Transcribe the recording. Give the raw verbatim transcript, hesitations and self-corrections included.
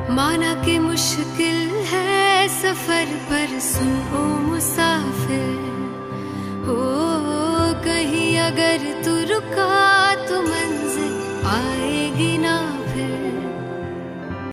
माना कि मुश्किल है सफर पर सुन ओ मुसाफिर, हो कहीं अगर तू रुका तो मन